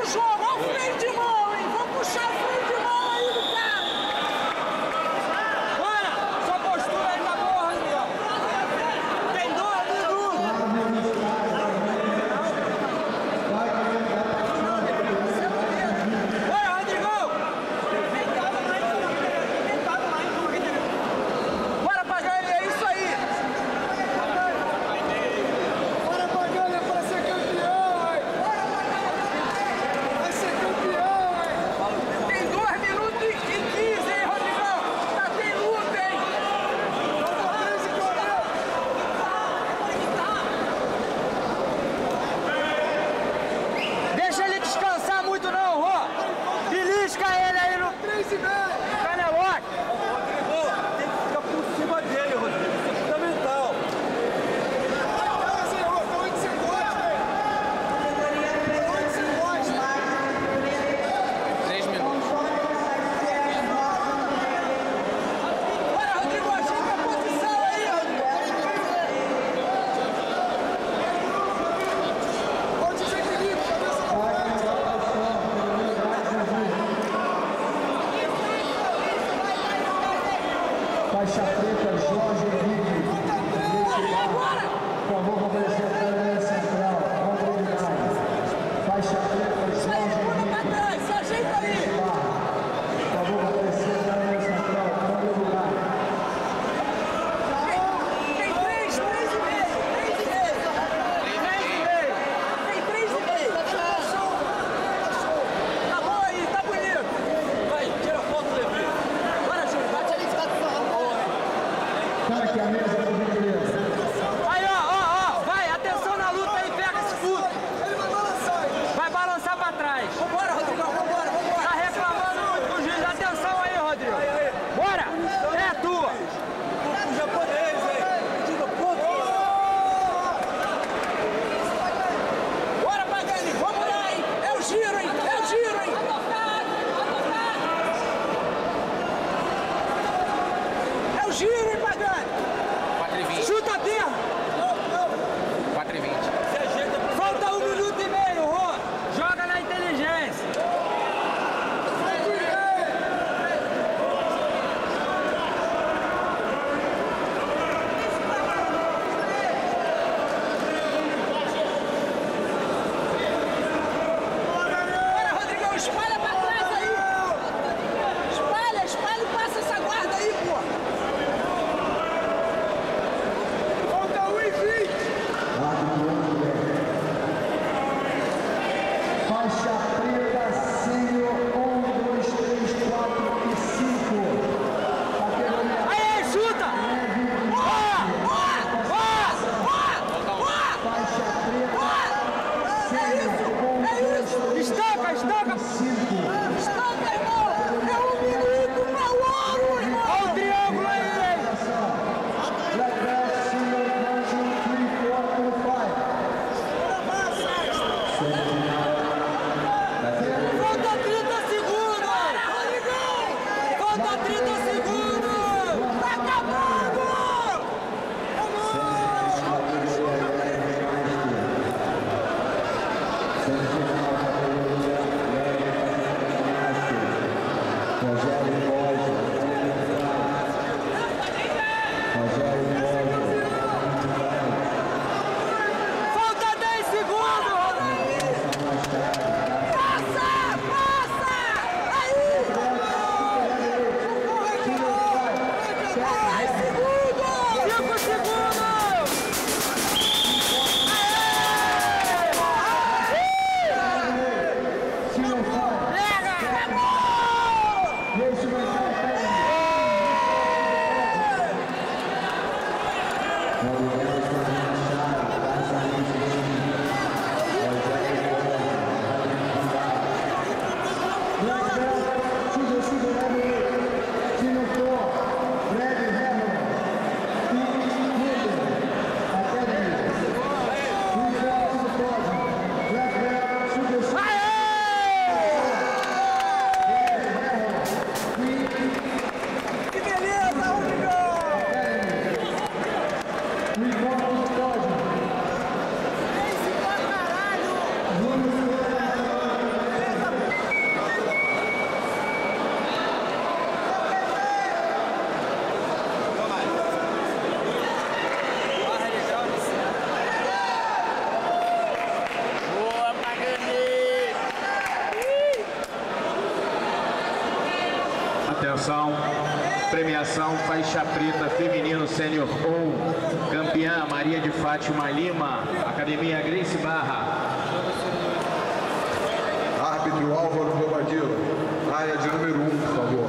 Faixa preta, Jorge Henrique. Por favor, comparecer até a linha central. Contra o Uruguai. Faixa preta, Jorge Henrique. Se ajeita aí. Por favor, comparecer até a linha central. Contra o Uruguai. Tem 3 e meio. 3 e meio. Tem 3 e meio. Tá bom aí, tá bonito. Vai, tira a foto do Levi. Bora, Júlio, bate ali que tá do lado. Tá aqui a mesa, por gentileza. Aí, ó, vai, atenção na luta aí, pega esse puto. Ele vai balançar aí. Vai balançar pra trás. Vambora, Rodrigão, vambora. Tá reclamando muito com o juiz. Atenção aí, Rodrigo. Bora, é tua. O japonês aí. Diga, puto. Bora, Pagani, vamos lá, hein. É o giro, hein. É o giro, hein. É o giro, hein, Pagani. 4h20. Chuta a terra. 4h20. Falta 1 minuto e meio, Rô. Joga na inteligência. Bora, Rodrigão, espalha pra trás aí. Espalha e passa essa guarda aí, pô. Falta 1:20. Faixa preta, sênior, 1, 2, 3, 4 e 5. Categoria Aí, chuta! faixa preta, sênior, 1, 2, 3, Estanca, estanca! 5. Estanca, irmão! É 1 minuto pra o ouro, irmão! Olha o triângulo aí! Black belt, senior, 1, 2, 3, 4 and 5. Falta 30 segundos! Falta 30 segundos! Tá acabando! Falta 10 segundos! Passa! Passa! Aí! 10 segundos! 5 segundos! Aê! Atenção, premiação faixa preta feminino sênior 1, campeã Maria de Fátima Lima, Academia Grace Barra. Árbitro Álvaro Bobadilla, área de número 1, por favor.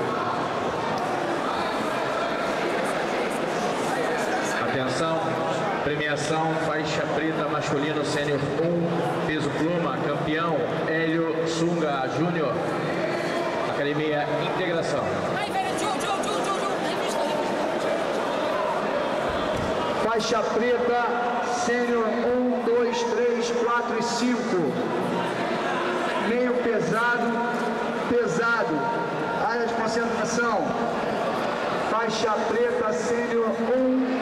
Atenção, premiação faixa preta masculino sênior 1, peso pluma, campeão Hélio Sunga Júnior, Academia Integração. Faixa preta, sênior 1, 2, 3, 4 e 5. Meio pesado, pesado. Área de concentração. Faixa preta, sênior 1,